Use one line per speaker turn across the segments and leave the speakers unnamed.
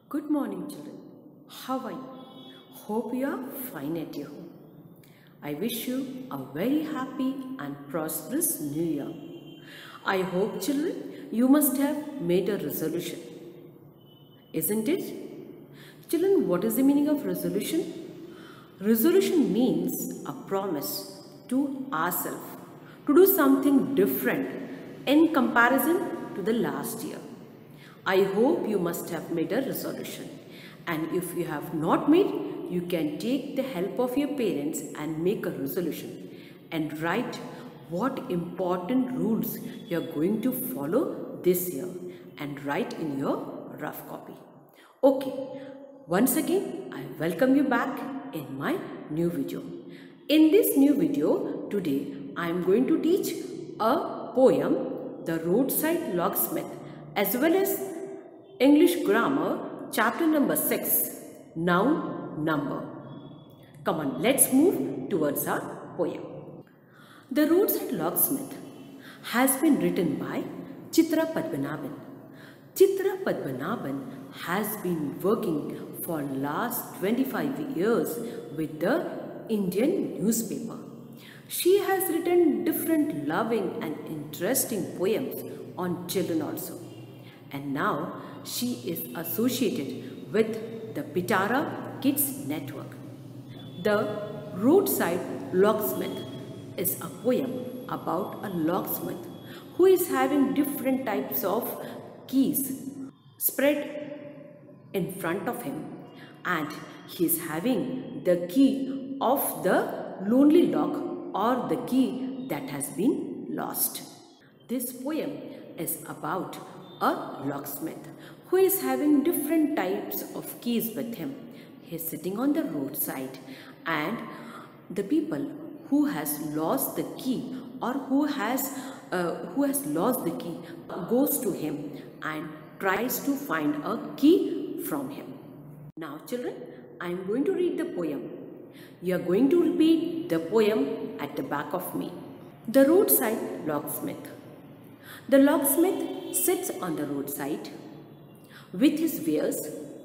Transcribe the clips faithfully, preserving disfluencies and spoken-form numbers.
Good morning, children. How are you? Hope you are fine at your home. I wish you a very happy and prosperous new year. I hope, children, you must have made a resolution. Isn't it? Children, what is the meaning of resolution? Resolution means a promise to ourselves to do something different in comparison to the last year. I hope you must have made a resolution, and if you have not made, you can take the help of your parents and make a resolution and write what important rules you are going to follow this year and write in your rough copy. Okay, once again I welcome you back in my new video. In this new video today I am going to teach a poem, The Roadside Locksmith, as well as English Grammar, chapter number six, Noun Number. Come on, let's move towards our poem. The Roadside Locksmith has been written by Chitra Padmanabhan. Chitra Padmanabhan has been working for last twenty-five years with the Indian newspaper. She has written different loving and interesting poems on children also. And now she is associated with the Pitara Kids Network. The Roadside Locksmith is a poem about a locksmith who is having different types of keys spread in front of him, and he is having the key of the lonely lock or the key that has been lost. This poem is about a locksmith who is having different types of keys with him. He is sitting on the roadside, and the people who has lost the key or who has uh, who has lost the key goes to him and tries to find a key from him. Now children, I am going to read the poem. You are going to repeat the poem at the back of me. The Roadside Locksmith. The locksmith sits on the roadside with his wares.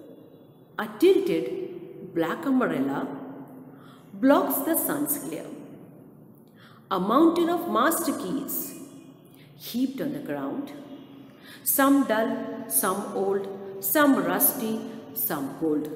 A tilted black umbrella blocks the sun's glare. A mountain of master keys heaped on the ground, some dull, some old, some rusty, some gold.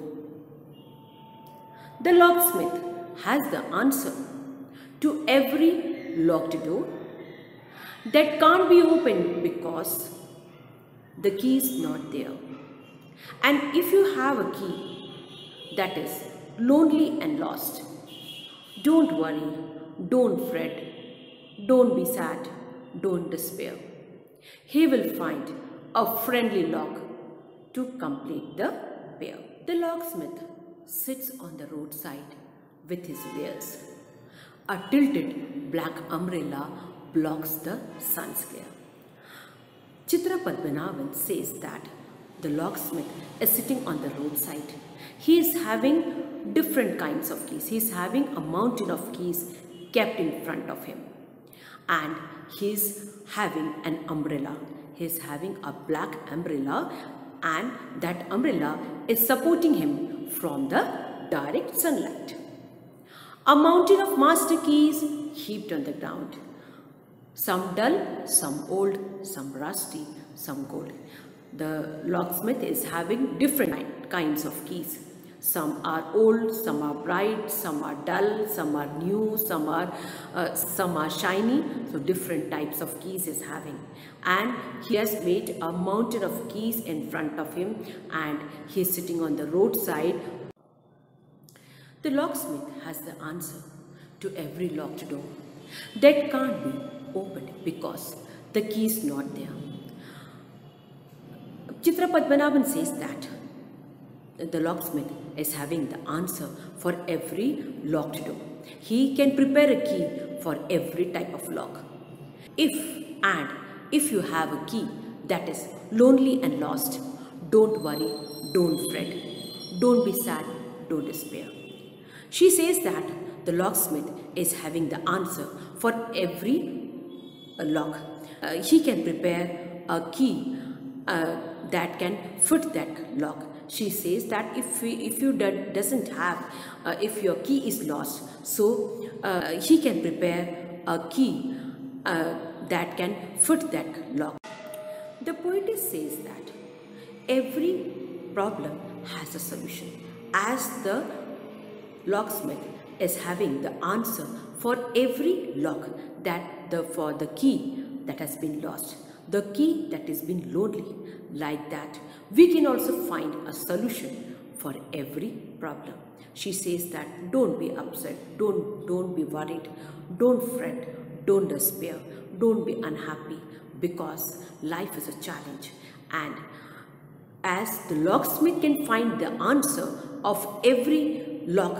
The locksmith has the answer to every locked door that can't be opened because the key is not there. And if you have a key that is lonely and lost, don't worry, don't fret, don't be sad, don't despair. He will find a friendly lock to complete the pair. The locksmith sits on the roadside with his wares. A tilted black umbrella blocks the sun's glare. Chitra Padmanabhan says that the locksmith is sitting on the roadside. He is having different kinds of keys. He is having a mountain of keys kept in front of him. And he is having an umbrella. He is having a black umbrella, and that umbrella is supporting him from the direct sunlight. A mountain of master keys heaped on the ground. Some dull, some old, some rusty, some gold. The locksmith is having different kinds of keys. Some are old, some are bright, some are dull, some are new, some are uh, some are shiny. So different types of keys is having, and he has made a mountain of keys in front of him, and he is sitting on the roadside. The locksmith has the answer to every locked door that can't be opened because the key is not there. Chitra Padmanabhan says that the locksmith is having the answer for every locked door. He can prepare a key for every type of lock. If and if you have a key that is lonely and lost, don't worry, don't fret, don't be sad, don't despair. She says that the locksmith is having the answer for every lock. Uh, he can prepare a key uh, that can fit that lock. She says that if we, if you do, doesn't have, uh, if your key is lost, so uh, he can prepare a key uh, that can fit that lock. The poetess says that every problem has a solution, as the locksmith is having the answer for every lock, that the for the key that has been lost, the key that has been lonely. Like that, we can also find a solution for every problem. She says that don't be upset, don't don't be worried, don't fret, don't despair, don't be unhappy, because life is a challenge. And as the locksmith can find the answer of every lock,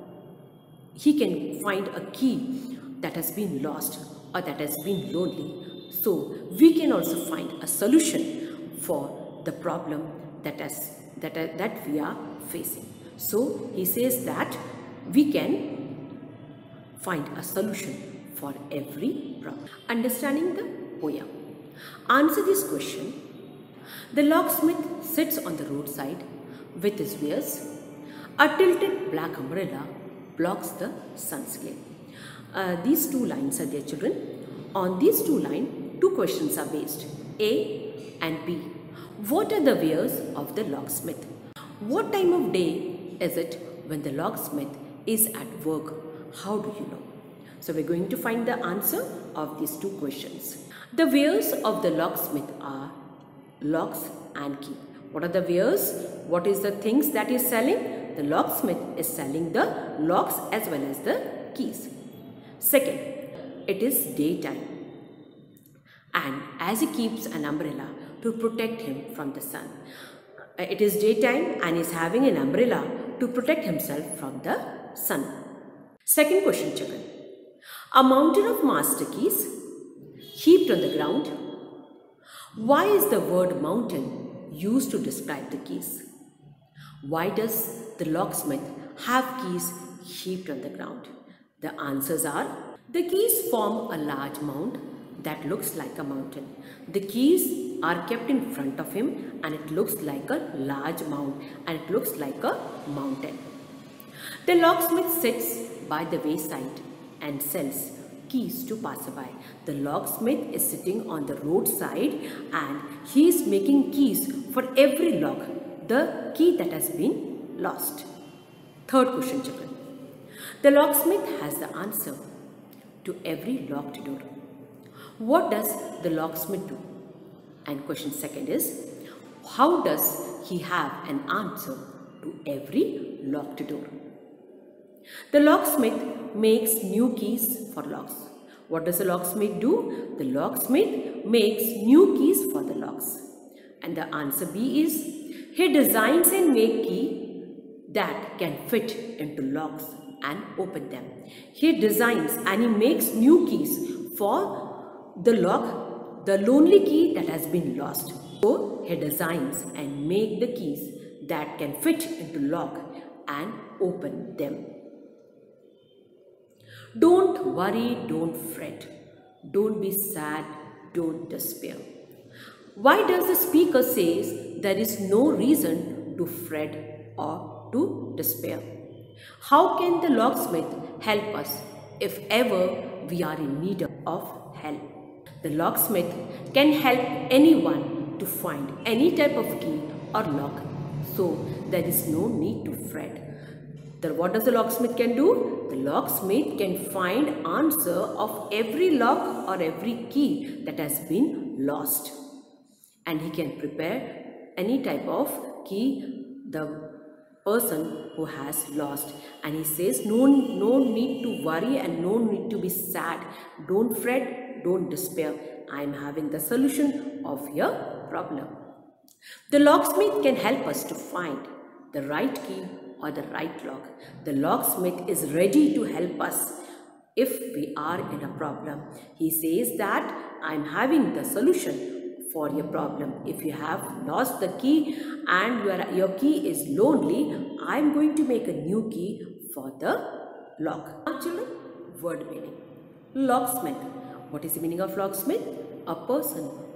he can find a key that has been lost or that has been lonely. So we can also find a solution for the problem that has that, that we are facing. So he says that we can find a solution for every problem. Understanding the poem. Answer this question. The locksmith sits on the roadside with his wares. A tilted black umbrella blocks the sun's glare. Uh, these two lines are there, children. On these two lines, two questions are based, A and B. What are the wares of the locksmith? What time of day is it when the locksmith is at work? How do you know? So we're going to find the answer of these two questions. The wares of the locksmith are locks and key. What are the wares? What is the things that he is selling? The locksmith is selling the locks as well as the keys. Second, it is daytime, and as he keeps an umbrella to protect him from the sun. It is daytime and he is having an umbrella to protect himself from the sun. Second question, children. A mountain of master keys heaped on the ground. Why is the word mountain used to describe the keys? Why does the locksmith have keys heaped on the ground? The answers are, the keys form a large mound that looks like a mountain. The keys are kept in front of him and it looks like a large mound and it looks like a mountain. The locksmith sits by the wayside and sells keys to passerby. The locksmith is sitting on the roadside and he is making keys for every lock, the key that has been lost. Third question, children. The locksmith has the answer to every locked door. What does the locksmith do? And question second is, how does he have an answer to every locked door? The locksmith makes new keys for locks. What does the locksmith do? The locksmith makes new keys for the locks. And the answer B is, he designs and makes keys that can fit into locks and open them. He designs and he makes new keys for the lock, the lonely key that has been lost. So he designs and make the keys that can fit into lock and open them. Don't worry, don't fret. Don't be sad, don't despair. Why does the speaker says there is no reason to fret or to despair? How can the locksmith help us if ever we are in need of help? The locksmith can help anyone to find any type of key or lock, so there is no need to fret. The, what does the locksmith can do? The locksmith can find answer of every lock or every key that has been lost. And he can prepare any type of key the person who has lost. And he says, no, no need to worry and no need to be sad. Don't fret, don't despair. I am having the solution of your problem. The locksmith can help us to find the right key or the right lock. The locksmith is ready to help us if we are in a problem. He says that I am having the solution for your problem. If you have lost the key and your, your key is lonely, I am going to make a new key for the lock. Now children, word meaning. Locksmith. What is the meaning of locksmith? A person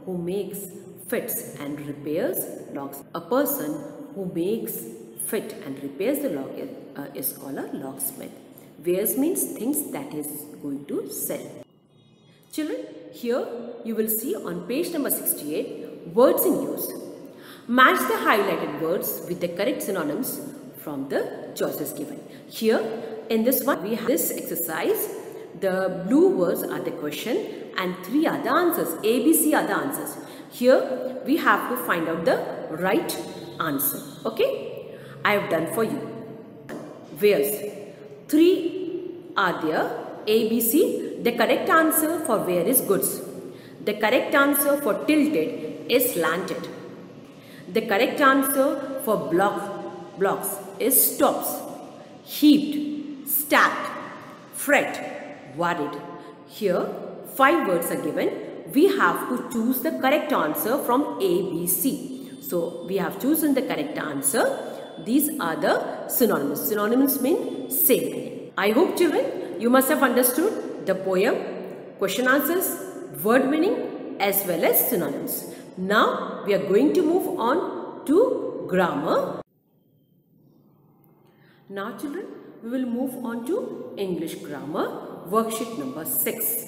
who makes, fits and repairs locks. A person who makes, fit and repairs the lock uh, is called a locksmith. Wears means things that is going to sell. Children, here you will see on page number sixty-eight words in use. Match the highlighted words with the correct synonyms from the choices given. Here in this one we have this exercise. The blue words are the question and three are the answers. A, B, C are the answers. Here we have to find out the right answer. Okay, I have done for you. Where's three are there. A, B, C. The correct answer for where is goods. The correct answer for tilted is slanted. The correct answer for block blocks is stops. Heaped, stacked, fret, worried. Here five words are given. We have to choose the correct answer from A, B, C. So we have chosen the correct answer. These are the synonyms. Synonyms mean same meaning. I hope children you must have understood the poem, question answers, word meaning as well as synonyms. Now we are going to move on to grammar. Now children, we will move on to English grammar, worksheet number six.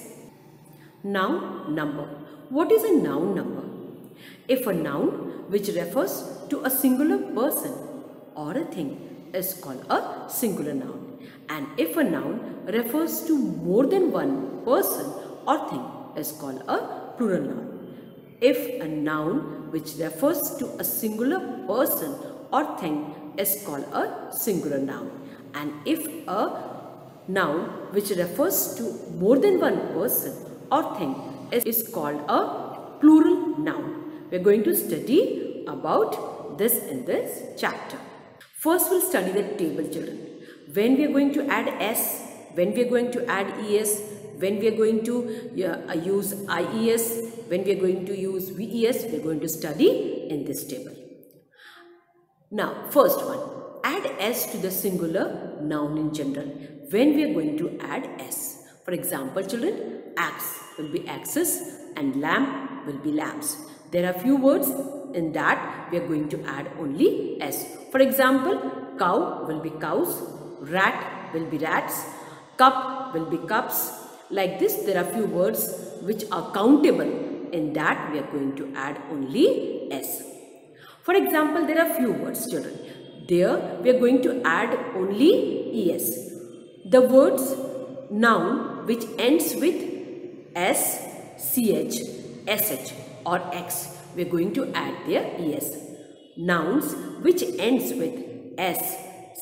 Noun number. What is a noun number? If a noun which refers to a singular person or a thing is called a singular noun, and if a noun refers to more than one person or thing is called a plural noun. If a noun which refers to a singular person or thing is called a singular noun, and if a noun which refers to more than one person or thing is, is called a plural noun. We are going to study about this in this chapter. First we'll study the table, children. When we are going to add s, when we are going to add es, when we are going to uh, use ies, when we are going to use ves, we are going to study in this table. Now, first one, add s to the singular noun in general. When we are going to add s, for example, children, axe will be axes and lamp will be lamps. There are few words in that we are going to add only s. For example, cow will be cows, rat will be rats, cup will be cups. Like this, there are few words which are countable. In that we are going to add only s. For example, there are few words, children. There we are going to add only es. The words noun which ends with s, ch, sh or x, we are going to add their es. Nouns which ends with s,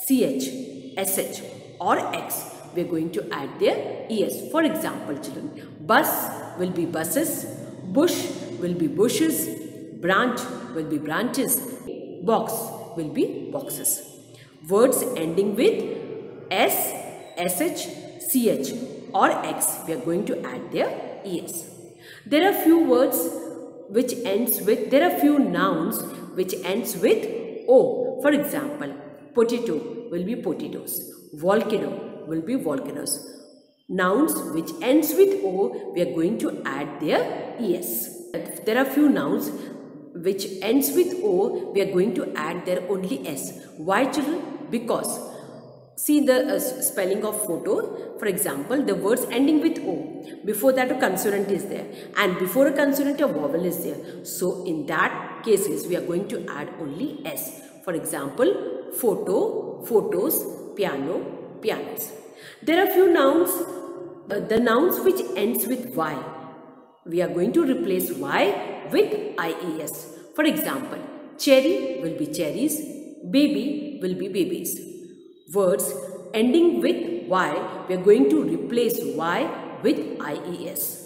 ch, sh or x, we are going to add their es. For example, children, bus will be buses, bush will be bushes, branch will be branches, box will be boxes. Words ending with s, sh, ch or x, we are going to add their es. There are few words which ends with, there are few nouns which ends with o. For example, potato will be potatoes, volcano will be volcanoes. Nouns which ends with o, we are going to add their es. There are few nouns which ends with o, we are going to add their only s. Why, children? Because see the uh, spelling of photo. For example, the words ending with o, before that a consonant is there, and before a consonant a vowel is there. So in that cases we are going to add only s. For example, photo, photos, piano, pianos. There are few nouns, uh, the nouns which ends with y, we are going to replace y with ies. For example, cherry will be cherries, baby will be babies. Words ending with y, we are going to replace y with ies.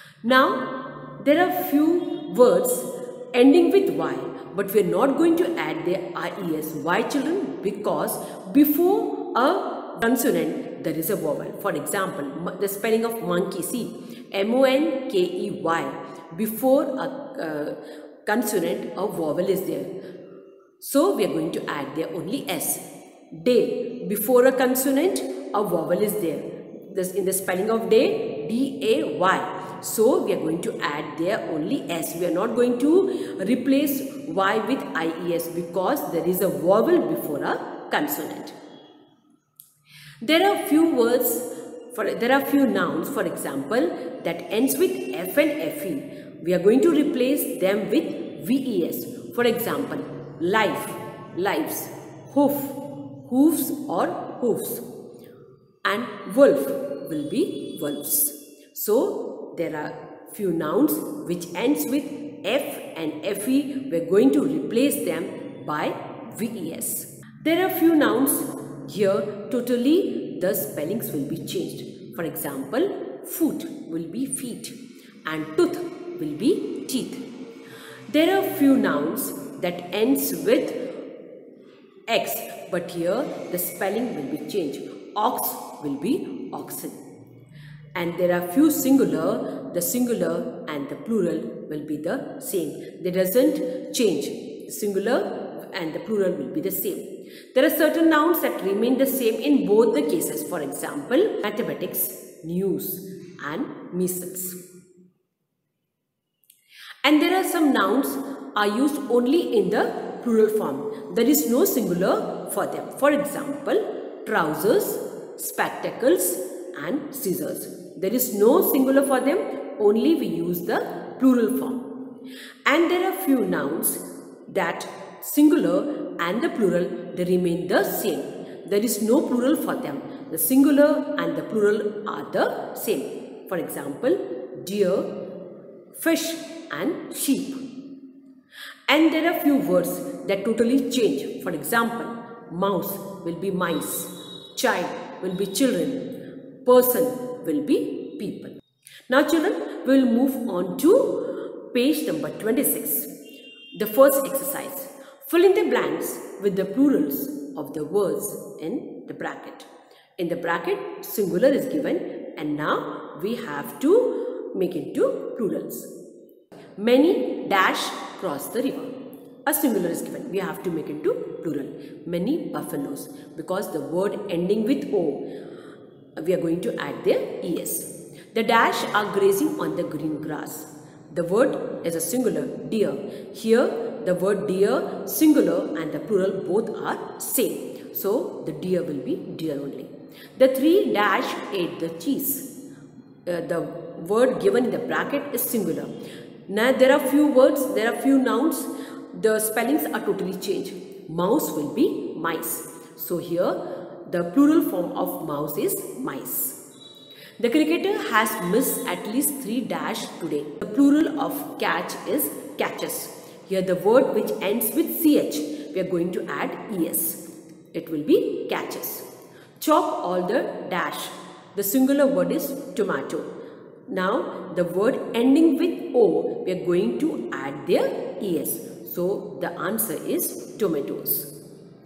Now, there are few words ending with y, but we are not going to add the ies. Why, children? Because before a consonant there is a vowel. For example, the spelling of monkey, see, M O N K E Y. Before a uh, consonant, a vowel is there. So we are going to add there only s. Day, before a consonant, a vowel is there. This in the spelling of day, D A Y. So we are going to add there only S. We are not going to replace Y with I E S because there is a vowel before a consonant. There are few words, for, there are few nouns, for example, that ends with F and F E. We are going to replace them with V E S. For example, life, lives, hoof, hoofs or hoofs, and wolf will be wolves. So there are few nouns which ends with F and F E. We are going to replace them by V E S. There are few nouns here, totally the spellings will be changed. For example, foot will be feet and tooth will be teeth. There are few nouns that ends with X, but here the spelling will be changed. Ox will be oxen. And there are few singular, the singular and the plural will be the same. They doesn't change. Singular and the plural will be the same. There are certain nouns that remain the same in both the cases. For example, mathematics, news and measles. And there are some nouns are used only in the plural form. There is no singular for them. For example, trousers, spectacles and scissors. There is no singular for them, only we use the plural form. And there are few nouns that singular and the plural, they remain the same. There is no plural for them. The singular and the plural are the same. For example, deer, fish and sheep. And there are few words that totally change. For example, mouse will be mice, child will be children, person will be people. Now children, we will move on to page number twenty-six. The first exercise. Fill in the blanks with the plurals of the words in the bracket. In the bracket, singular is given and now we have to make it into plurals. Many dash cross the river. A singular is given. We have to make it into plural. Many buffaloes. Because the word ending with O, we are going to add their E S. The dash are grazing on the green grass. The word is a singular, deer. Here, the word deer, singular and the plural both are same. So, the deer will be deer only. The three dash ate the cheese. Uh, the word given in the bracket is singular. Now, there are few words, there are few nouns. The spellings are totally changed. Mouse will be mice. So, here the plural form of mouse is mice. The cricketer has missed at least three dash today. The plural of catch is catches. Here the word which ends with C H, we are going to add E S. It will be catches. Chop all the dash. The singular word is tomato. Now the word ending with O, we are going to add their E S. So the answer is tomatoes.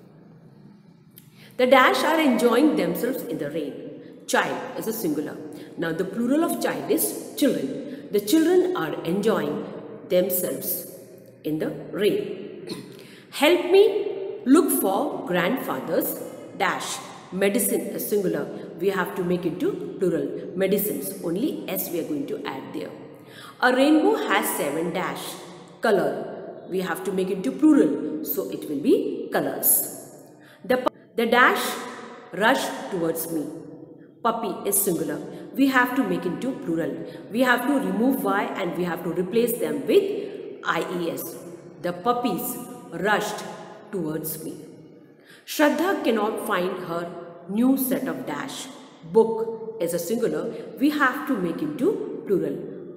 The dash are enjoying themselves in the rain. Child is a singular. Now the plural of child is children. The children are enjoying themselves in the rain. Help me look for grandfather's dash. Medicine is singular. We have to make it into plural. Medicines, only S we are going to add there. A rainbow has seven dash. Color, we have to make it into plural. So it will be colors. The, the dash rush towards me. Puppy is singular. We have to make it into plural. We have to remove Y and we have to replace them with I E S. The puppies rushed towards me. Shraddha cannot find her new set of dash. Book is a singular. We have to make it into plural.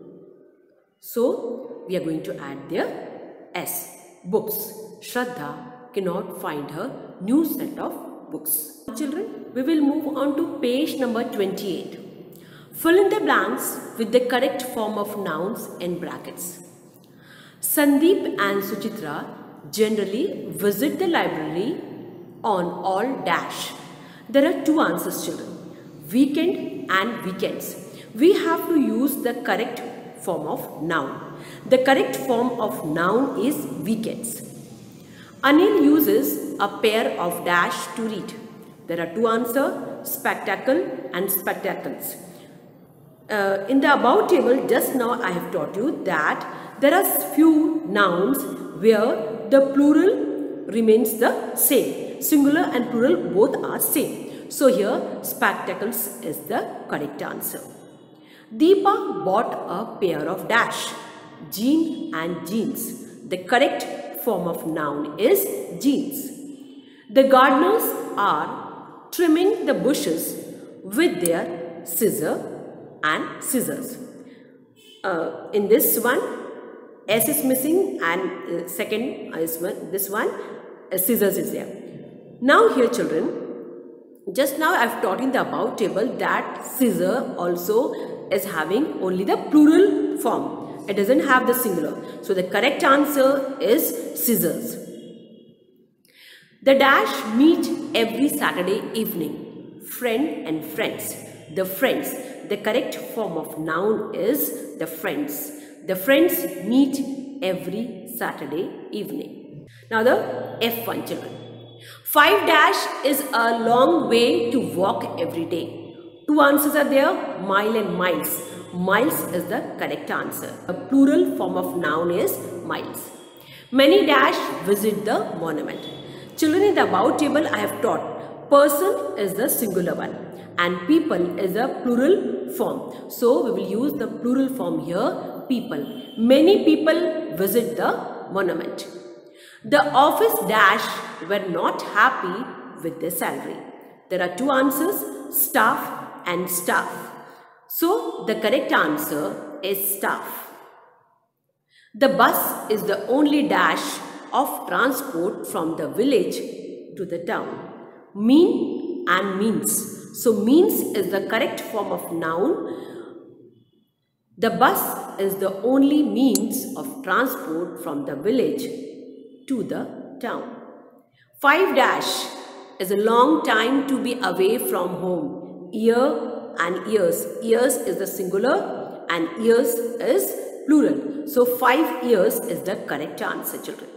So, we are going to add their S. Books. Shraddha cannot find her new set of books. Children, we will move on to page number twenty-eight. Fill in the blanks with the correct form of nouns in brackets. Sandeep and Suchitra generally visit the library on all dash. There are two answers, children. Weekend and weekends. We have to use the correct form of noun. The correct form of noun is weekends. Anil uses a pair of dash to read. There are two answers, spectacle and spectacles. uh, in the above table, just now I have taught you that there are few nouns where the plural remains the same. Singular and plural both are same. So here spectacles is the correct answer. Deepa bought a pair of dash, jean and jeans. The correct form of noun is jeans. The gardeners are trimming the bushes with their scissor and scissors. Uh, in this one, S is missing, and uh, second is one, this one, uh, scissors is there. Now here children, just now I have taught in the above table that scissor also is having only the plural form. It doesn't have the singular. So the correct answer is scissors. The dash meet every Saturday evening. Friend and friends. The friends. The correct form of noun is the friends. The friends meet every Saturday evening. Now the F one children. Five dash is a long way to walk every day. Two answers are there, mile and miles. Miles is the correct answer. The plural form of noun is miles. Many dash visit the monument. Children, in the above table I have taught person is the singular one and people is the plural form. So we will use the plural form here, people. Many people visit the monument. The office dash were not happy with their salary. There are two answers, staff and staff. So the correct answer is staff. The bus is the only dash of transport from the village to the town. Mean and means. So means is the correct form of noun. The bus is the only means of transport from the village to the town. Five dash is a long time to be away from home. Year and years. Years is the singular and years is plural. So five years is the correct answer, children.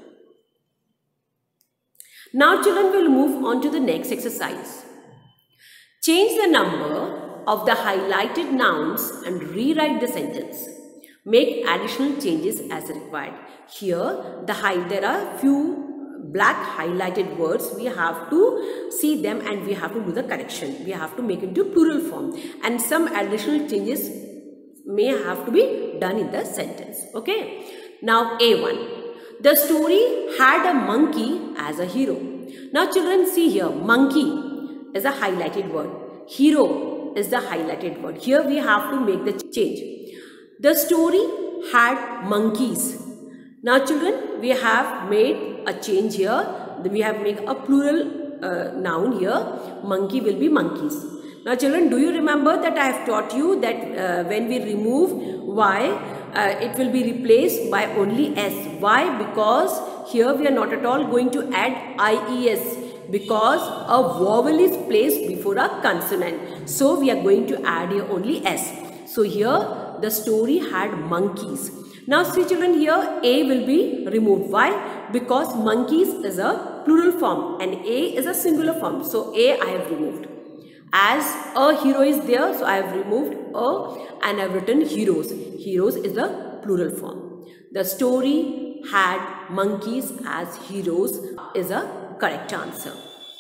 Now children, will move on to the next exercise. Change the number of the highlighted nouns and rewrite the sentence. Make additional changes as required. Here, the high, there are few black highlighted words. We have to see them and we have to do the correction. We have to make it into plural form. And some additional changes may have to be done in the sentence. Okay. Now A one. The story had a monkey as a hero. Now children, see here. Monkey is a highlighted word. Hero is the highlighted word. Here we have to make the change. The story had monkeys. Now children, we have made a change here. We have made a plural uh, noun here. Monkey will be monkeys. Now children, do you remember that I have taught you that uh, when we remove Y, uh, it will be replaced by only S. Why? Because here we are not at all going to add I E S. Because a vowel is placed before a consonant. So we are going to add here only S. So here the story had monkeys. Now see children, here A will be removed. Why? Because monkeys is a plural form and A is a singular form. So A I have removed. As a hero is there, so I have removed a and I have written heroes. Heroes is the plural form. The story had monkeys as heroes is a correct answer.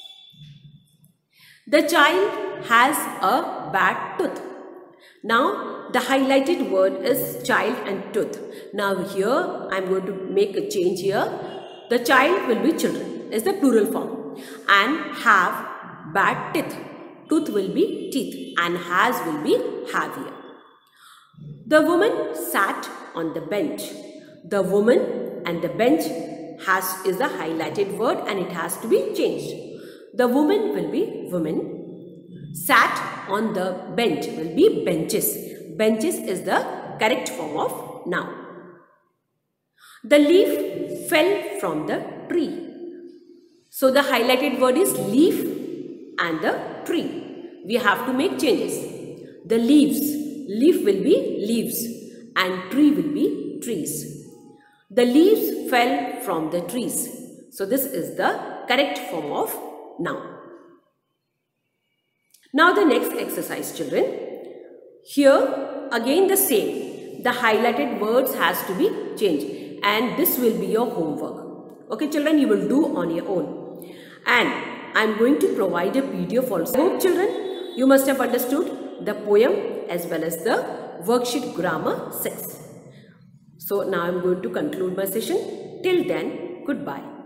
The child has a bad tooth. Now the highlighted word is child and tooth. Now here I am going to make a change here. The child will be children is the plural form and have bad teeth. Tooth will be teeth and has will be have here. The woman sat on the bench. The woman and the bench has is the highlighted word and it has to be changed. The woman will be woman. Sat on the bench will be benches. Benches is the correct form of noun. The leaf fell from the tree. So the highlighted word is leaf and the tree. We have to make changes. The leaves, leaf will be leaves and tree will be trees. The leaves fell from the trees. So this is the correct form of noun. Now the next exercise children. Here again the same. The highlighted words has to be changed, and this will be your homework. Okay children, you will do on your own. And I am going to provide a P D F also. I hope children, you must have understood the poem as well as the worksheet grammar six. So now I am going to conclude my session. Till then, goodbye.